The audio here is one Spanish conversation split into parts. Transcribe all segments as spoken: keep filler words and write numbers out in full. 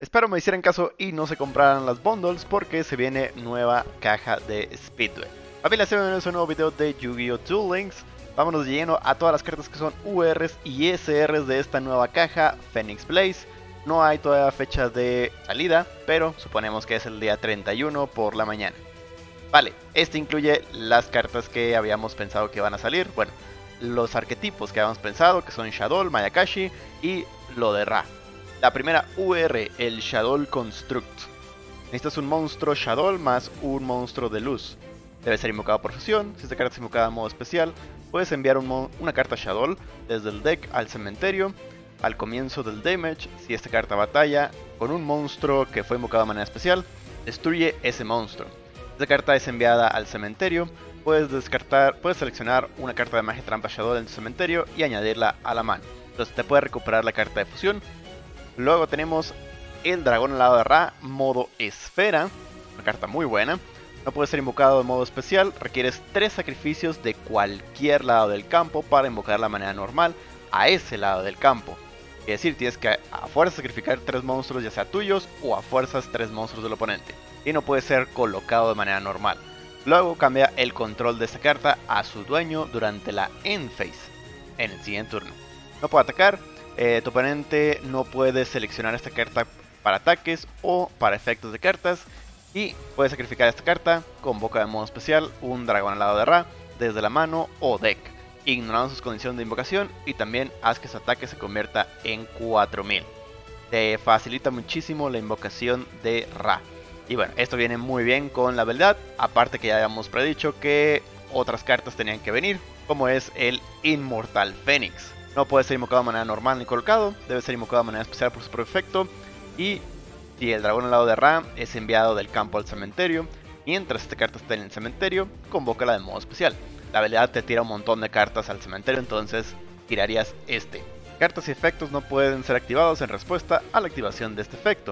Espero me hicieran caso y no se compraran las bundles porque se viene nueva caja de Speedway. Familia, se viene un nuevo video de Yu-Gi-Oh! Duel Links. Vámonos de lleno a todas las cartas que son U Rs y S Rs de esta nueva caja, Phoenix Blaze. No hay todavía fecha de salida, pero suponemos que es el día treinta y uno por la mañana. Vale, este incluye las cartas que habíamos pensado que van a salir. Bueno, los arquetipos que habíamos pensado, que son Shadow, Mayakashi y lo de Ra. La primera U R, el Shadow Construct. Necesitas un monstruo Shadow más un monstruo de luz. Debe ser invocado por fusión. Si esta carta es invocada en modo especial, puedes enviar un una carta Shadow desde el deck al cementerio al comienzo del damage. Si esta carta batalla con un monstruo que fue invocado de manera especial, destruye ese monstruo. Si esta carta es enviada al cementerio, puedes descartar, puedes seleccionar una carta de magia trampa Shadow en tu cementerio y añadirla a la mano. Entonces te puedes recuperar la carta de fusión. Luego tenemos el dragón al lado de Ra, modo esfera, una carta muy buena. No puede ser invocado de modo especial, requieres tres sacrificios de cualquier lado del campo para invocar de manera normal a ese lado del campo. Es decir, tienes que a fuerza sacrificar tres monstruos, ya sea tuyos o a fuerzas tres monstruos del oponente. Y no puede ser colocado de manera normal. Luego cambia el control de esta carta a su dueño durante la end phase, en el siguiente turno. No puede atacar. Eh, tu oponente no puede seleccionar esta carta para ataques o para efectos de cartas. Y puede sacrificar esta carta, convoca de modo especial un dragón al lado de Ra desde la mano o deck, ignorando sus condiciones de invocación, y también haz que su ataque se convierta en cuatro mil. Te facilita muchísimo la invocación de Ra. Y bueno, esto viene muy bien con la habilidad, aparte que ya habíamos predicho que otras cartas tenían que venir, como es el Inmortal Fénix. No puede ser invocado de manera normal ni colocado, debe ser invocado de manera especial por su propio efecto. Y si el dragón al lado de Ra es enviado del campo al cementerio, mientras esta carta está en el cementerio, convócala de modo especial. La habilidad te tira un montón de cartas al cementerio, entonces tirarías este. Cartas y efectos no pueden ser activados en respuesta a la activación de este efecto.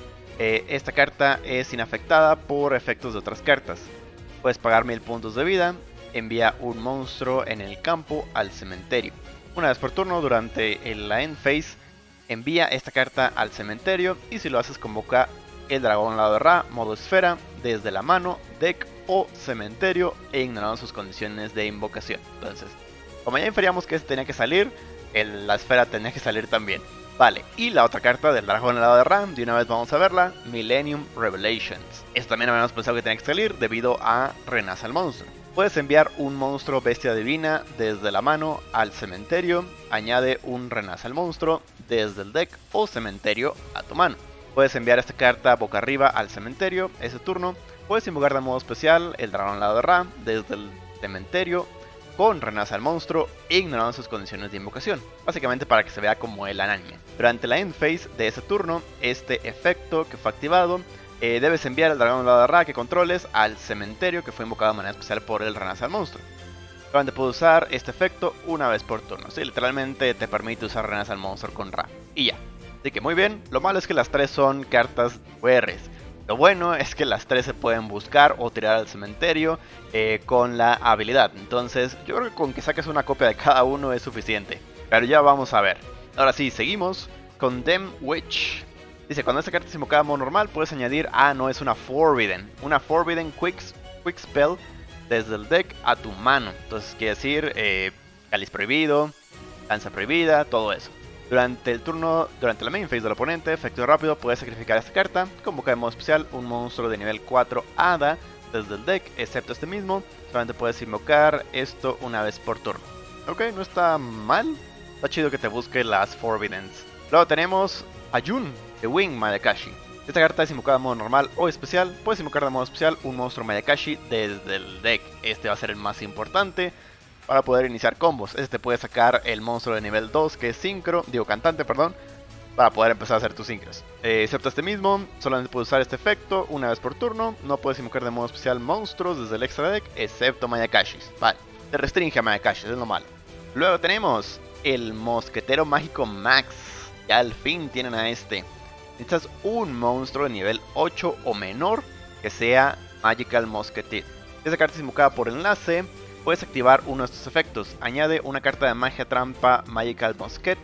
Eh, esta carta es inafectada por efectos de otras cartas. Puedes pagar mil puntos de vida, envía un monstruo en el campo al cementerio. Una vez por turno durante la end phase, envía esta carta al cementerio y si lo haces convoca el dragón al lado de Ra, modo esfera, desde la mano, deck o cementerio e ignorando sus condiciones de invocación. Entonces, como ya inferíamos que este tenía que salir, el, la esfera tenía que salir también. Vale, y la otra carta del dragón al lado de Ra, de una vez vamos a verla, Millennium Revelations. Esta también habíamos pensado que tenía que salir debido a Renace al monstruo. Puedes enviar un monstruo bestia divina desde la mano al cementerio, añade un Renace al monstruo desde el deck o cementerio a tu mano. Puedes enviar esta carta boca arriba al cementerio ese turno. Puedes invocar de modo especial el dragón al lado de Ra desde el cementerio con Renace al monstruo, ignorando sus condiciones de invocación, básicamente para que se vea como el anime. Durante la end phase de ese turno, este efecto que fue activado, eh, debes enviar el dragón al lado de Ra que controles al cementerio que fue invocado de manera especial por el Renace al monstruo. Solamente puedes usar este efecto una vez por turno, ¿sí? Literalmente te permite usar Renace al monstruo con Ra, y ya. Así que muy bien, lo malo es que las tres son cartas U Rs. Lo bueno es que las tres se pueden buscar o tirar al cementerio eh, con la habilidad. Entonces yo creo que con que saques una copia de cada uno es suficiente. Pero ya vamos a ver. Ahora sí, seguimos con Dem Witch. Dice, cuando esta carta es invocada en modo normal, puedes añadir, ah, no, es una Forbidden. Una Forbidden Quick, quick Spell desde el deck a tu mano. Entonces quiere decir, eh, cáliz prohibido, danza prohibida, todo eso. Durante el turno, durante la main phase del oponente, efecto rápido, puedes sacrificar esta carta, convoca de modo especial un monstruo de nivel cuatro Hada desde el deck, excepto este mismo, solamente puedes invocar esto una vez por turno. Ok, no está mal, está chido que te busque las Forbiddens. Luego tenemos a Jun, de Wing Mayakashi. Esta carta es invocada de modo normal o especial, puedes invocar de modo especial un monstruo Mayakashi desde el deck, este va a ser el más importante para poder iniciar combos. Este te puede sacar el monstruo de nivel dos que es sincro, digo cantante, perdón, para poder empezar a hacer tus sincros. Eh, excepto este mismo, solamente puedes usar este efecto una vez por turno. No puedes invocar de modo especial monstruos desde el extra deck, excepto Mayakashis. Vale, te restringe a Mayakashis, es lo malo. Luego tenemos el Mosquetero Mágico Max. Ya al fin tienen a este. Necesitas un monstruo de nivel ocho o menor que sea Magical Musketeer. Esta carta es invocada por enlace. Puedes activar uno de estos efectos. Añade una carta de magia trampa Magical Musket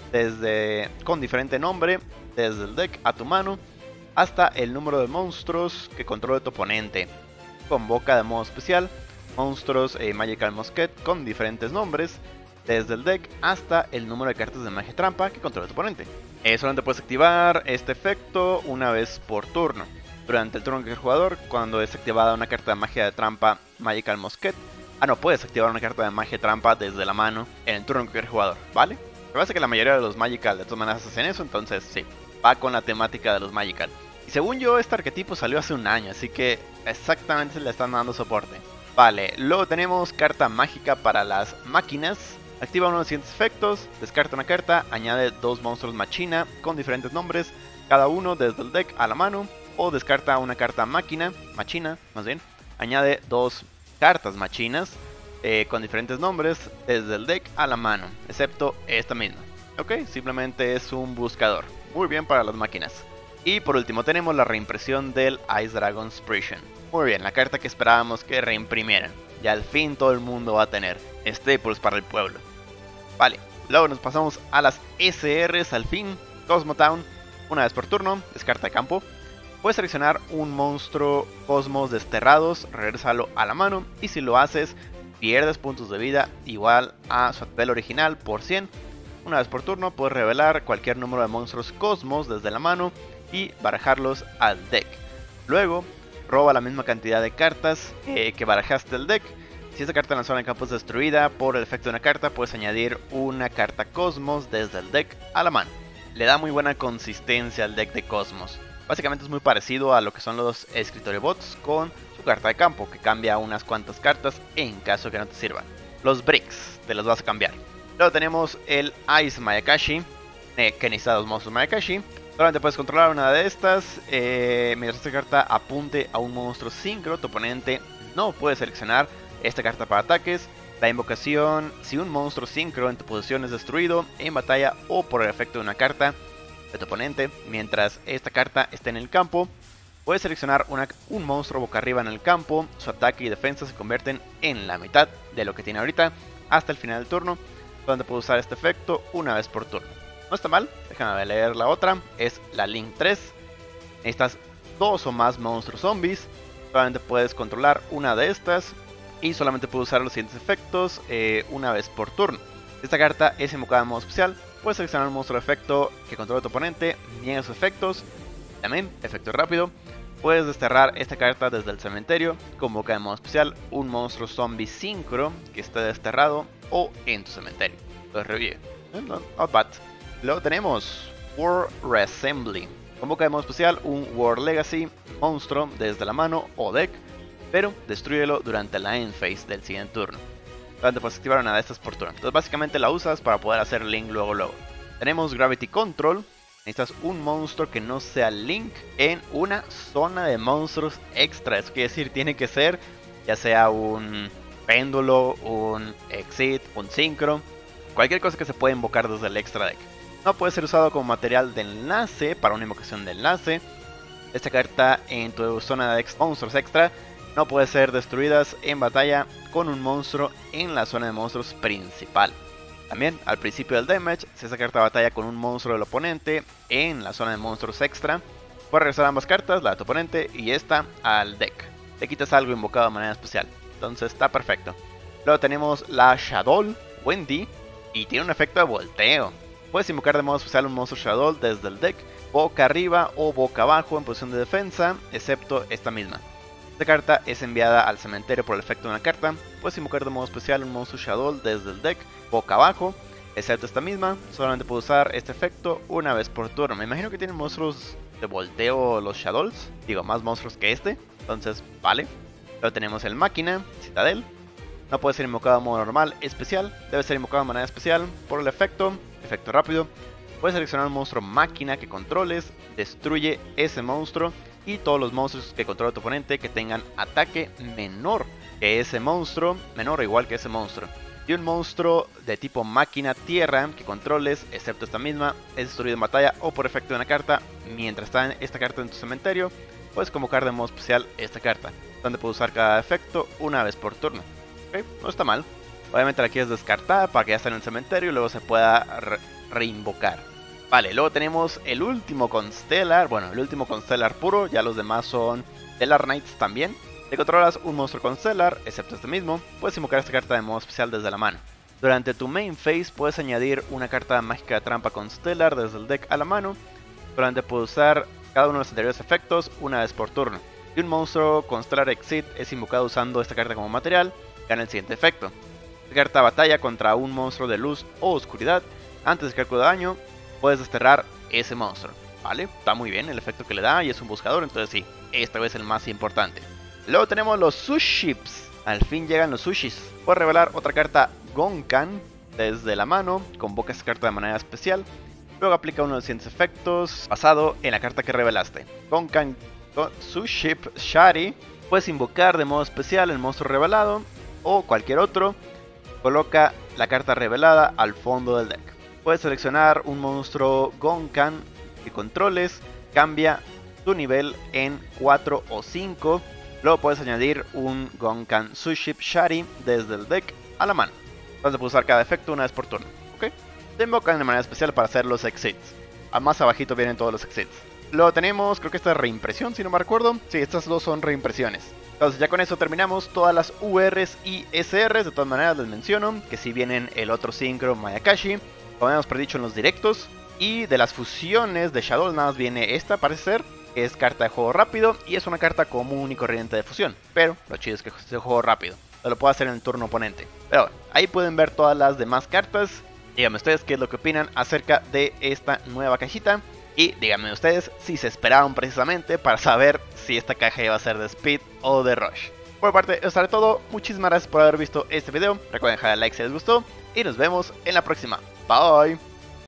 desde con diferente nombre desde el deck a tu mano hasta el número de monstruos que controle tu oponente. Convoca de modo especial monstruos eh, Magical Musket con diferentes nombres desde el deck hasta el número de cartas de magia trampa que controla tu oponente. Eh, solamente puedes activar este efecto una vez por turno. Durante el turno del jugador, cuando es activada una carta de magia de trampa Magical Musket, ah no, puedes activar una carta de magia trampa desde la mano en el turno de cualquier jugador, ¿vale? Me parece que la mayoría de los Magical de todas maneras hacen eso, entonces sí, va con la temática de los Magical. Y según yo, este arquetipo salió hace un año, así que exactamente le están dando soporte. Vale, luego tenemos carta mágica para las máquinas. Activa uno de los siguientes efectos, descarta una carta, añade dos monstruos machina con diferentes nombres, cada uno desde el deck a la mano, o descarta una carta máquina, machina más bien, añade dos cartas machinas eh, con diferentes nombres desde el deck a la mano, excepto esta misma. Ok, simplemente es un buscador, muy bien para las máquinas. Y por último tenemos la reimpresión del Ice Dragon's Prison. Muy bien, la carta que esperábamos que reimprimieran. Y al fin todo el mundo va a tener staples para el pueblo. Vale, luego nos pasamos a las S Rs al fin. Cosmo Town, una vez por turno, descarta de campo. Puedes seleccionar un monstruo Cosmos desterrados, regresarlo a la mano. Y si lo haces, pierdes puntos de vida igual a su papel original por cien. Una vez por turno puedes revelar cualquier número de monstruos Cosmos desde la mano y barajarlos al deck. Luego, roba la misma cantidad de cartas eh, que barajaste del deck. Si esta carta en la zona de campo es destruida por el efecto de una carta, puedes añadir una carta Cosmos desde el deck a la mano. Le da muy buena consistencia al deck de Cosmos. Básicamente es muy parecido a lo que son los Escritorio Bots con su carta de campo, que cambia unas cuantas cartas en caso que no te sirvan. Los Bricks, te los vas a cambiar. Luego tenemos el Ice Mayakashi, eh, que necesita dos monstruos Mayakashi. Solamente puedes controlar una de estas. Eh, mientras esta carta apunte a un monstruo sincro, tu oponente no puede seleccionar esta carta para ataques. La invocación, si un monstruo sincro en tu posición es destruido en batalla o por el efecto de una carta de tu oponente, mientras esta carta esté en el campo, puedes seleccionar una, un monstruo boca arriba en el campo. Su ataque y defensa se convierten en la mitad de lo que tiene ahorita hasta el final del turno, donde puedes usar este efecto una vez por turno. No está mal, déjame leer la otra, es la Link tres. Necesitas dos o más monstruos zombies, solamente puedes controlar una de estas y solamente puedes usar los siguientes efectos eh, una vez por turno. Esta carta es invocada en modo especial, puedes seleccionar un monstruo de efecto que controla tu oponente, niega sus efectos, también efecto rápido. Puedes desterrar esta carta desde el cementerio, convoca en modo especial un monstruo zombie sincro que esté desterrado o en tu cementerio. Entonces revive, no, not bad. Luego tenemos War Reassembly. Convoca de modo especial un War Legacy monstruo desde la mano o deck, pero destrúyelo durante la end phase del siguiente turno. Solamente puedes activar una de estas por turno. Entonces básicamente la usas para poder hacer Link luego luego. Tenemos Gravity Control. Necesitas un monstruo que no sea Link en una zona de monstruos extra. Eso quiere decir, tiene que ser ya sea un péndulo, un exit, un synchro, cualquier cosa que se pueda invocar desde el extra deck. No puede ser usado como material de enlace para una invocación de enlace. Esta carta en tu zona de monstruos extra no puede ser destruidas en batalla con un monstruo en la zona de monstruos principal. También al principio del damage, si esa carta batalla con un monstruo del oponente en la zona de monstruos extra, puedes regresar ambas cartas, la de tu oponente y esta, al deck. Le quitas algo invocado de manera especial, entonces está perfecto. Luego tenemos la Shadow Wendy y tiene un efecto de volteo. Puedes invocar de modo especial un monstruo Shadow desde el deck, boca arriba o boca abajo en posición de defensa, excepto esta misma. Esta carta es enviada al cementerio por el efecto de una carta. Puedes invocar de modo especial un monstruo Shadow desde el deck, boca abajo, excepto esta misma. Solamente puedes usar este efecto una vez por turno. Me imagino que tienen monstruos de volteo los Shadows, digo, más monstruos que este, entonces vale. Luego tenemos el Máquina, Citadel. No puede ser invocado de modo normal, especial. Debe ser invocado de manera especial por el efecto, efecto rápido. Puedes seleccionar un monstruo máquina que controles, destruye ese monstruo y todos los monstruos que controla tu oponente que tengan ataque menor que ese monstruo, menor o igual que ese monstruo. Y un monstruo de tipo máquina tierra que controles, excepto esta misma, es destruido en batalla o por efecto de una carta. Mientras está en esta carta en tu cementerio, puedes convocar de modo especial esta carta, donde puedes usar cada efecto una vez por turno. Ok, no está mal. Obviamente la quieres descartar para que ya esté en el cementerio y luego se pueda reinvocar. Vale, luego tenemos el último Constellar, bueno, el último Constellar puro, ya los demás son Stellar Knights también. Si controlas un monstruo Constellar, excepto este mismo, puedes invocar esta carta de modo especial desde la mano. Durante tu main phase puedes añadir una carta mágica de trampa Constellar desde el deck a la mano. Solamente puedes usar cada uno de los anteriores efectos una vez por turno. Si un monstruo Constellar Exit es invocado usando esta carta como material, gana el siguiente efecto. Esta carta batalla contra un monstruo de luz o oscuridad. Antes de cálculo de daño, puedes desterrar ese monstruo. Vale, está muy bien el efecto que le da y es un buscador, entonces sí, esta vez el más importante. Luego tenemos los Suships. Al fin llegan los Sushis. Puedes revelar otra carta Gonkan desde la mano. Convoca esta carta de manera especial. Luego aplica uno de los siguientes efectos basado en la carta que revelaste. Gonkan Suship Shari. Puedes invocar de modo especial el monstruo revelado o cualquier otro. Coloca la carta revelada al fondo del deck. Puedes seleccionar un monstruo Gonkan que controles. Cambia tu nivel en cuatro o cinco. Luego puedes añadir un Gonkan Suship Shari desde el deck a la mano. Vas a poder usar cada efecto una vez por turno. ¿Ok? Te invocan de manera especial para hacer los exits. A más abajito vienen todos los exits. Luego tenemos, creo que esta es reimpresión si no me recuerdo. Sí, estas dos son reimpresiones. Entonces ya con eso terminamos todas las U Rs y S Rs. De todas maneras les menciono que si vienen el otro Synchro Mayakashi, como habíamos predicho en los directos. Y de las fusiones de Shadow nada más viene esta, parece ser. Que es carta de juego rápido y es una carta común y corriente de fusión. Pero lo chido es que es de juego rápido. Lo puedo hacer en el turno oponente. Pero bueno, ahí pueden ver todas las demás cartas. Díganme ustedes qué es lo que opinan acerca de esta nueva cajita. Y díganme ustedes si se esperaron precisamente para saber si esta caja iba a ser de Speed o de Rush. Por parte, eso será todo. Muchísimas gracias por haber visto este video. Recuerden dejar el like si les gustó. Y nos vemos en la próxima. Bye.